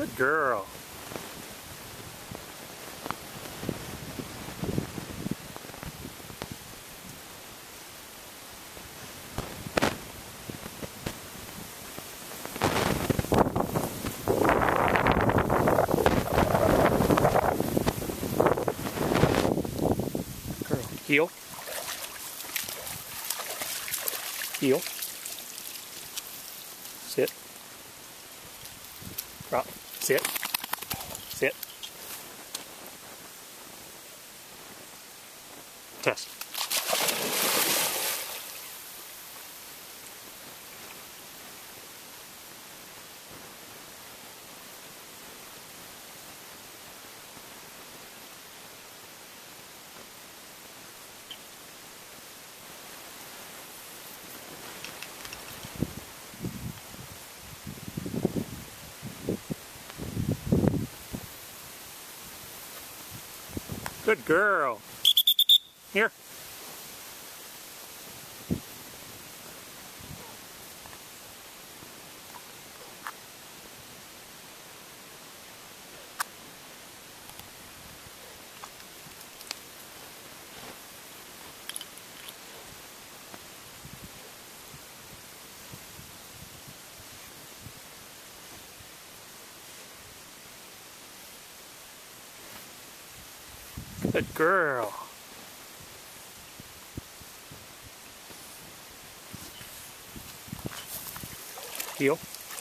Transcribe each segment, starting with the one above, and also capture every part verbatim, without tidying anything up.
Good girl. Girl. Heel. Heel. Sit. Drop. Sit. Sit. Test. Good girl. Here. Good girl. Heel.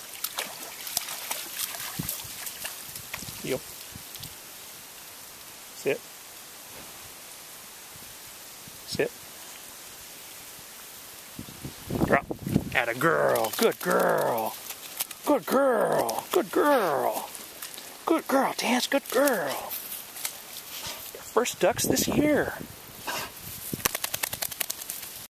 Heel. Sit. Sit. Drop. Atta girl. Good girl. Good girl. Good girl. Good girl, Tess. Good girl. First ducks this year.